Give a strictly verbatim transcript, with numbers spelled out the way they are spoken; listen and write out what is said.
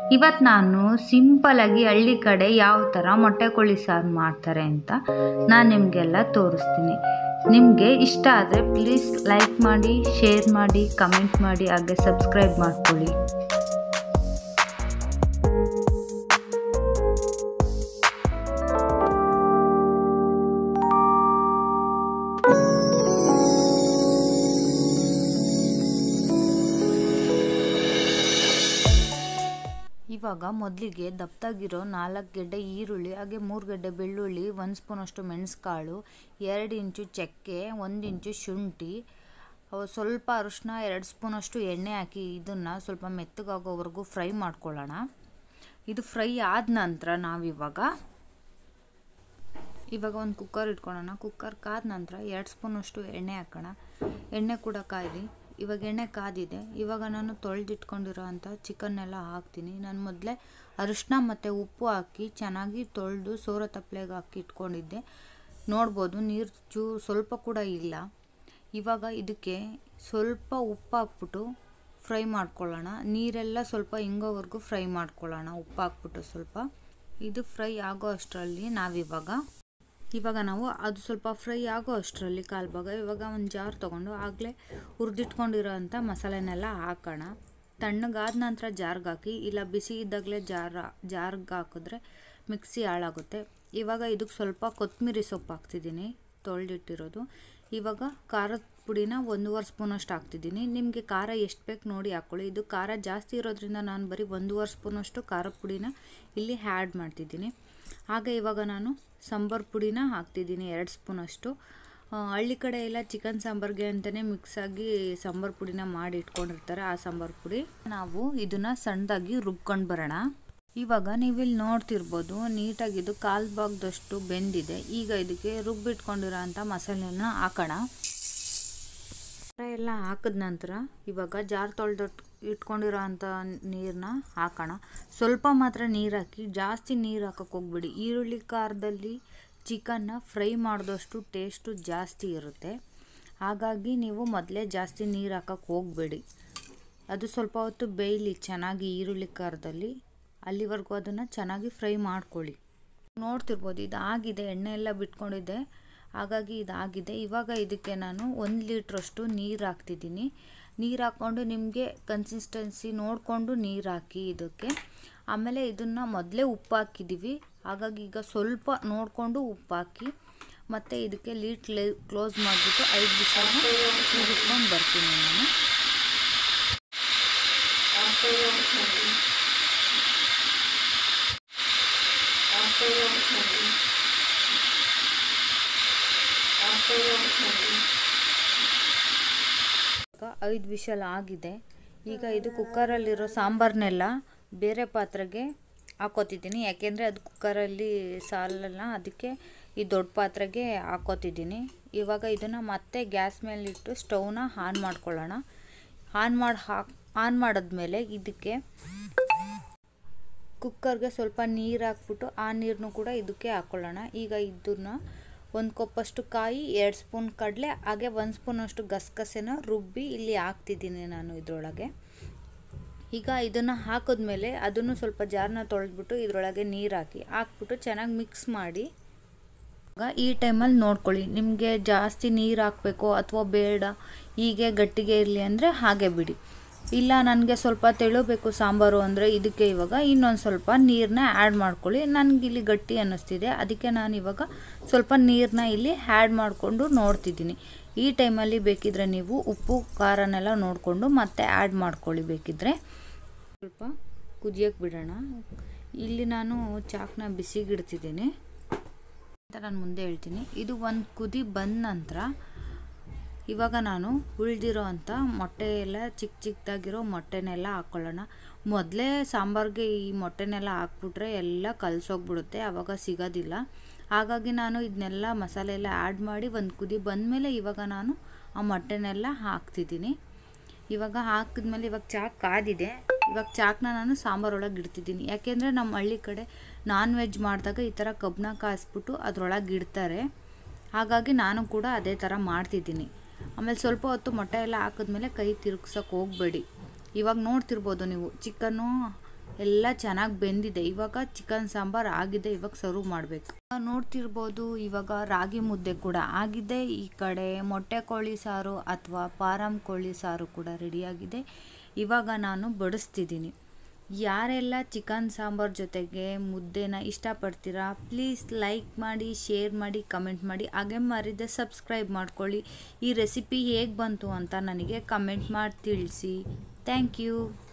ಇವತ್ತು ನಾನು ಸಿಂಪಲಾಗಿ ಹಳ್ಳಿ ಕಡೆ ಯಾವ ಥರ ಮೊಟ್ಟೆ ಕೋಳಿ ಸಾರು ಮಾಡ್ತಾರೆ ಅಂತ ನಾನು ನಿಮಗೆಲ್ಲ ತೋರಿಸ್ತೀನಿ. ನಿಮಗೆ ಇಷ್ಟ ಆದರೆ ಪ್ಲೀಸ್ ಲೈಕ್ ಮಾಡಿ, ಶೇರ್ ಮಾಡಿ, ಕಮೆಂಟ್ ಮಾಡಿ, ಹಾಗೆ ಸಬ್ಸ್ಕ್ರೈಬ್ ಮಾಡ್ಕೊಳ್ಳಿ. ಇವಾಗ ಮೊದಲಿಗೆ ದಪ್ಪದಾಗಿರೋ ನಾಲ್ಕು ಗೆಡ್ಡೆ ಈರುಳ್ಳಿ, ಹಾಗೆ ಮೂರು ಗೆಡ್ಡೆ ಬೆಳ್ಳುಳ್ಳಿ, ಒಂದು ಸ್ಪೂನಷ್ಟು ಮೆಣಸುಕಾಳು, ಎರಡು ಇಂಚು ಚಕ್ಕೆ, ಒಂದು ಇಂಚು ಶುಂಠಿ, ಸ್ವಲ್ಪ ಅರಿಶಿನ, ಎರಡು ಸ್ಪೂನಷ್ಟು ಎಣ್ಣೆ ಹಾಕಿ ಇದನ್ನು ಸ್ವಲ್ಪ ಮೆತ್ತಗಾಗೋವರೆಗೂ ಫ್ರೈ ಮಾಡ್ಕೊಳ್ಳೋಣ. ಇದು ಫ್ರೈ ಆದ ನಂತರ ನಾವಿವಾಗ ಇವಾಗ ಒಂದು ಕುಕ್ಕರ್ ಇಟ್ಕೊಳ್ಳೋಣ. ಕುಕ್ಕರ್ ಕಾದ ನಂತರ ಎರಡು ಸ್ಪೂನಷ್ಟು ಎಣ್ಣೆ ಹಾಕೋಣ. ಎಣ್ಣೆ ಕೂಡ ಕಾಯ್ದು ಇವಾಗ ಎಣ್ಣೆ ಕಾದಿದೆ. ಇವಾಗ ನಾನು ತೊಳೆದಿಟ್ಕೊಂಡಿರೋ ಅಂಥ ಚಿಕನ್ನೆಲ್ಲ ಹಾಕ್ತೀನಿ. ನಾನು ಮೊದಲೇ ಅರಿಶಿನ ಮತ್ತು ಉಪ್ಪು ಹಾಕಿ ಚೆನ್ನಾಗಿ ತೊಳೆದು ಸೋರ ತಪ್ಪಲೆಗೆ ಹಾಕಿ ಇಟ್ಕೊಂಡಿದ್ದೆ. ನೋಡ್ಬೋದು ನೀರು ಚೂ ಸ್ವಲ್ಪ ಕೂಡ ಇಲ್ಲ. ಇವಾಗ ಇದಕ್ಕೆ ಸ್ವಲ್ಪ ಉಪ್ಪು ಹಾಕ್ಬಿಟ್ಟು ಫ್ರೈ ಮಾಡ್ಕೊಳ್ಳೋಣ. ನೀರೆಲ್ಲ ಸ್ವಲ್ಪ ಹಿಂಗೋವರೆಗೂ ಫ್ರೈ ಮಾಡ್ಕೊಳ್ಳೋಣ. ಉಪ್ಪು ಹಾಕ್ಬಿಟ್ಟು ಸ್ವಲ್ಪ ಇದು ಫ್ರೈ ಆಗೋ ಅಷ್ಟರಲ್ಲಿ ನಾವಿವಾಗ ಇವಾಗ ನಾವು ಅದು ಸ್ವಲ್ಪ ಫ್ರೈ ಆಗೋ ಅಷ್ಟರಲ್ಲಿ ಕಾಲು ಭಾಗ ಇವಾಗ ಒಂದು ಜಾರ್ ತೊಗೊಂಡು ಆಗಲೇ ಹುರಿದಿಟ್ಕೊಂಡಿರೋ ಅಂಥ ಮಸಾಲೆನೆಲ್ಲ ಹಾಕೋಣ. ತಣ್ಣಗಾದ ನಂತರ ಜಾರ್ಗೆ ಹಾಕಿ, ಇಲ್ಲ ಬಿಸಿ ಇದ್ದಾಗಲೇ ಜಾರ್ ಜಾರ್ಗೆ ಹಾಕಿದ್ರೆ ಮಿಕ್ಸಿ ಹಾಳಾಗುತ್ತೆ. ಇವಾಗ ಇದಕ್ಕೆ ಸ್ವಲ್ಪ ಕೊತ್ತಂಬರಿ ಸೊಪ್ಪು ಹಾಕ್ತಿದ್ದೀನಿ, ತೊಳೆದಿಟ್ಟಿರೋದು. ಇವಾಗ ಖಾರದ ಪುಡಿನ ಒಂದೂವರೆ ಸ್ಪೂನಷ್ಟು ಹಾಕ್ತಿದ್ದೀನಿ. ನಿಮಗೆ ಖಾರ ಎಷ್ಟು ಬೇಕು ನೋಡಿ ಹಾಕ್ಕೊಳ್ಳಿ. ಇದು ಖಾರ ಜಾಸ್ತಿ ಇರೋದ್ರಿಂದ ನಾನು ಬರೀ ಒಂದೂವರೆ ಸ್ಪೂನಷ್ಟು ಖಾರದ ಪುಡಿನ ಇಲ್ಲಿ ಆ್ಯಡ್ ಮಾಡ್ತಿದ್ದೀನಿ. ಹಾಗೆ ಇವಾಗ ನಾನು ಸಾಂಬಾರು ಪುಡಿನ ಹಾಕ್ತಿದ್ದೀನಿ ಎರಡು ಸ್ಪೂನಷ್ಟು. ಹಳ್ಳಿ ಕಡೆ ಎಲ್ಲ ಚಿಕನ್ ಸಾಂಬಾರಿಗೆ ಅಂತಲೇ ಮಿಕ್ಸಾಗಿ ಸಾಂಬಾರು ಪುಡಿನ ಮಾಡಿ ಇಟ್ಕೊಂಡಿರ್ತಾರೆ. ಆ ಸಾಂಬಾರು ಪುಡಿ ನಾವು ಇದನ್ನು ಸಣ್ಣದಾಗಿ ರುಬ್ಕೊಂಡು ಬರೋಣ. ಇವಾಗ ನೀವಿಲ್ಲಿ ನೋಡ್ತಿರ್ಬೋದು ನೀಟಾಗಿ ಇದು ಕಾಲು ಭಾಗದಷ್ಟು ಬೆಂದಿದೆ. ಈಗ ಇದಕ್ಕೆ ರುಬ್ಬಿಟ್ಕೊಂಡಿರೋ ಅಂಥ ಮಸಾಲೆನ ಹಾಕೋಣ. ಎಲ್ಲ ಹಾಕಿದ ನಂತರ ಇವಾಗ ಜಾರ್ ತೊಳೆದು ಇಟ್ಕೊಂಡಿರೋ ಅಂಥ ನೀರನ್ನ ಹಾಕೋಣ. ಸ್ವಲ್ಪ ಮಾತ್ರ ನೀರು ಹಾಕಿ, ಜಾಸ್ತಿ ನೀರು ಹಾಕೋಕ್ಕೆ ಹೋಗ್ಬಿಡಿ. ಈರುಳ್ಳಿ ಖಾರದಲ್ಲಿ ಚಿಕನ್ನ ಫ್ರೈ ಮಾಡಿದಷ್ಟು ಟೇಸ್ಟು ಜಾಸ್ತಿ ಇರುತ್ತೆ. ಹಾಗಾಗಿ ನೀವು ಮೊದಲೇ ಜಾಸ್ತಿ ನೀರು ಹಾಕೋಕ್ಕೆ ಹೋಗಬೇಡಿ. ಅದು ಸ್ವಲ್ಪ ಹೊತ್ತು ಬೇಯಲಿ ಚೆನ್ನಾಗಿ ಈರುಳ್ಳಿ ಖಾರದಲ್ಲಿ, ಅಲ್ಲಿವರೆಗೂ ಅದನ್ನು ಚೆನ್ನಾಗಿ ಫ್ರೈ ಮಾಡ್ಕೊಳ್ಳಿ. ನೋಡ್ತಿರ್ಬೋದು ಇದಾಗಿದೆ, ಎಣ್ಣೆ ಎಲ್ಲ ಬಿಟ್ಕೊಂಡಿದೆ. ಹಾಗಾಗಿ ಇದಾಗಿದೆ. ಇವಾಗ ಇದಕ್ಕೆ ನಾನು ಒಂದು ಲೀಟ್ರಷ್ಟು ನೀರು ಹಾಕ್ತಿದ್ದೀನಿ. ನೀರು ಹಾಕ್ಕೊಂಡು ನಿಮಗೆ ಕನ್ಸಿಸ್ಟೆನ್ಸಿ ನೋಡಿಕೊಂಡು ನೀರು ಹಾಕಿ ಇದಕ್ಕೆ. ಆಮೇಲೆ ಇದನ್ನು ಮೊದಲೇ ಉಪ್ಪು ಹಾಕಿದ್ದೀವಿ, ಹಾಗಾಗಿ ಈಗ ಸ್ವಲ್ಪ ನೋಡಿಕೊಂಡು ಉಪ್ಪು ಹಾಕಿ ಮತ್ತು ಇದಕ್ಕೆ ಲೀಡ್ ಕ್ಲೇ ಕ್ಲೋಸ್ ಮಾಡಿಬಿಟ್ಟು ಐದು ವಿಷಲ್ನ ಕೂಗಿಸ್ಕೊಂಡು ಬರ್ತೀನಿ ನಾನು. ಐದು ವಿಷಲ್ ಆಗಿದೆ. ಈಗ ಇದು ಕುಕ್ಕರಲ್ಲಿರೋ ಸಾಂಬಾರನ್ನೆಲ್ಲ ಬೇರೆ ಪಾತ್ರೆಗೆ ಹಾಕೋತಿದ್ದೀನಿ, ಯಾಕೆಂದರೆ ಅದು ಕುಕ್ಕರಲ್ಲಿ ಸಾಲಲ್ಲ, ಅದಕ್ಕೆ ಈ ದೊಡ್ಡ ಪಾತ್ರೆಗೆ ಹಾಕೋತಿದ್ದೀನಿ. ಇವಾಗ ಇದನ್ನು ಮತ್ತೆ ಗ್ಯಾಸ್ ಮೇಲಿಟ್ಟು ಸ್ಟವ್ನ ಆನ್ ಮಾಡ್ಕೊಳ್ಳೋಣ. ಆನ್ ಮಾಡಿ ಹಾಕಿ ಆನ್ ಮಾಡಿದ್ಮೇಲೆ ಇದಕ್ಕೆ ಕುಕ್ಕರ್ಗೆ ಸ್ವಲ್ಪ ನೀರು ಹಾಕ್ಬಿಟ್ಟು ಆ ನೀರನ್ನು ಕೂಡ ಇದಕ್ಕೆ ಹಾಕ್ಕೊಳ್ಳೋಣ. ಈಗ ಇದನ್ನು ಒಂದು ಕಪ್ಪಷ್ಟು ಕಾಯಿ, ಎರಡು ಸ್ಪೂನ್ ಕಡಲೆ, ಹಾಗೆ ಒಂದು ಸ್ಪೂನಷ್ಟು ಗಸಗಸೆನ ರುಬ್ಬಿ ಇಲ್ಲಿ ಹಾಕ್ತಿದ್ದೀನಿ ನಾನು ಇದರೊಳಗೆ. ಈಗ ಇದನ್ನು ಹಾಕಿದ್ಮೇಲೆ ಅದನ್ನು ಸ್ವಲ್ಪ ಜಾರನ್ನ ತೊಳೆದ್ಬಿಟ್ಟು ಇದರೊಳಗೆ ನೀರು ಹಾಕಿ ಹಾಕ್ಬಿಟ್ಟು ಚೆನ್ನಾಗಿ ಮಿಕ್ಸ್ ಮಾಡಿ. ಆಗ ಈ ಟೈಮಲ್ಲಿ ನೋಡ್ಕೊಳ್ಳಿ, ನಿಮಗೆ ಜಾಸ್ತಿ ನೀರು ಹಾಕಬೇಕು ಅಥವಾ ಬೇಡ, ಹೀಗೆ ಗಟ್ಟಿಗೆ ಇರಲಿ ಅಂದರೆ ಹಾಗೆ ಬಿಡಿ. ಇಲ್ಲ ನನಗೆ ಸ್ವಲ್ಪ ತೆಳುಬೇಕು ಸಾಂಬಾರು ಅಂದರೆ ಇದಕ್ಕೆ ಇವಾಗ ಇನ್ನೊಂದು ಸ್ವಲ್ಪ ನೀರನ್ನ ಆ್ಯಡ್ ಮಾಡ್ಕೊಳ್ಳಿ. ನನಗಿಲ್ಲಿ ಗಟ್ಟಿ ಅನ್ನಿಸ್ತಿದೆ, ಅದಕ್ಕೆ ನಾನು ಇವಾಗ ಸ್ವಲ್ಪ ನೀರನ್ನ ಇಲ್ಲಿ ಆ್ಯಡ್ ಮಾಡಿಕೊಂಡು ನೋಡ್ತಿದ್ದೀನಿ. ಈ ಟೈಮಲ್ಲಿ ಬೇಕಿದ್ರೆ ನೀವು ಉಪ್ಪು ಖಾರನೆಲ್ಲ ನೋಡಿಕೊಂಡು ಮತ್ತೆ ಆ್ಯಡ್ ಮಾಡ್ಕೊಳ್ಳಿ. ಬೇಕಿದ್ದರೆ ಸ್ವಲ್ಪ ಕುದಿಯೋಕ್ಕೆ ಬಿಡೋಣ. ಇಲ್ಲಿ ನಾನು ಚಾಕ್ನ ಬಿಸಿಗಿಡ್ತಿದ್ದೀನಿ ಅಂತ ನಾನು ಮುಂದೆ ಹೇಳ್ತೀನಿ. ಇದು ಒಂದು ಕುದಿ ಬಂದ ನಂತರ ಇವಾಗ ನಾನು ಉಳಿದಿರೋ ಅಂಥ ಮೊಟ್ಟೆ ಎಲ್ಲ ಚಿಕ್ಕ ಚಿಕ್ಕದಾಗಿರೋ ಮೊಟ್ಟೆನೆಲ್ಲ ಹಾಕ್ಕೊಳ್ಳೋಣ. ಮೊದಲೇ ಸಾಂಬಾರಿಗೆ ಈ ಮೊಟ್ಟೆನೆಲ್ಲ ಹಾಕ್ಬಿಟ್ರೆ ಎಲ್ಲ ಕಲಸೋಗ್ಬಿಡುತ್ತೆ, ಆವಾಗ ಸಿಗೋದಿಲ್ಲ. ಹಾಗಾಗಿ ನಾನು ಇದನ್ನೆಲ್ಲ ಮಸಾಲೆ ಎಲ್ಲ ಆ್ಯಡ್ ಮಾಡಿ ಒಂದು ಕುದಿ ಬಂದಮೇಲೆ ಇವಾಗ ನಾನು ಆ ಮೊಟ್ಟೆನೆಲ್ಲ ಹಾಕ್ತಿದ್ದೀನಿ. ಇವಾಗ ಹಾಕಿದ್ಮೇಲೆ ಇವಾಗ ಚಾಕ್ ಕಾದಿದೆ. ಇವಾಗ ಚಾಕ್ನ ನಾನು ಸಾಂಬಾರೊಳಗೆ ಇಡ್ತಿದ್ದೀನಿ, ಯಾಕೆಂದರೆ ನಮ್ಮ ಹಳ್ಳಿ ಕಡೆ ನಾನ್ ವೆಜ್ ಮಾಡಿದಾಗ ಈ ಥರ ಕಬ್ಬನ್ನ ಕಾಯಿಸ್ಬಿಟ್ಟು ಅದರೊಳಗೆ ಇಡ್ತಾರೆ. ಹಾಗಾಗಿ ನಾನು ಕೂಡ ಅದೇ ಥರ ಮಾಡ್ತಿದ್ದೀನಿ. ಆಮೇಲೆ ಸ್ವಲ್ಪ ಹೊತ್ತು ಮೊಟ್ಟೆ ಎಲ್ಲ ಹಾಕಿದ್ಮೇಲೆ ಕೈ ತಿರುಗ್ಸೋಕೆ ಹೋಗಬೇಡಿ. ಇವಾಗ ನೋಡ್ತಿರ್ಬೋದು ನೀವು ಚಿಕನ್ನು ಎಲ್ಲ ಚೆನ್ನಾಗಿ ಬೆಂದಿದೆ. ಇವಾಗ ಚಿಕನ್ ಸಾಂಬಾರ್ ಆಗಿದೆ. ಇವಾಗ ಸರ್ವ್ ಮಾಡಬೇಕು. ನೋಡ್ತಿರ್ಬೋದು ಇವಾಗ ರಾಗಿ ಮುದ್ದೆ ಕೂಡ ಆಗಿದೆ. ಈ ಕಡೆ ಮೊಟ್ಟೆ ಕೋಳಿ ಸಾರು ಅಥವಾ ಪಾರಂ ಕೋಳಿ ಸಾರು ಕೂಡ ರೆಡಿಯಾಗಿದೆ. ಇವಾಗ ನಾನು ಬಡಿಸ್ತಿದ್ದೀನಿ. ಯಾರೆಲ್ಲ ಚಿಕನ್ ಸಾಂಬಾರ್ ಜೊತೆಗೆ ಮುದ್ದೆನ ಇಷ್ಟಪಡ್ತೀರಾ ಪ್ಲೀಸ್ ಲೈಕ್ ಮಾಡಿ, ಶೇರ್ ಮಾಡಿ, ಕಮೆಂಟ್ ಮಾಡಿ. ಹಾಗೆ ಮರಿದೆ ಸಬ್ಸ್ಕ್ರೈಬ್ ಮಾಡ್ಕೊಳ್ಳಿ. ಈ ರೆಸಿಪಿ ಹೇಗೆ ಬಂತು ಅಂತ ನನಗೆ ಕಮೆಂಟ್ ಮಾಡಿ ತಿಳಿಸಿ. Thank you.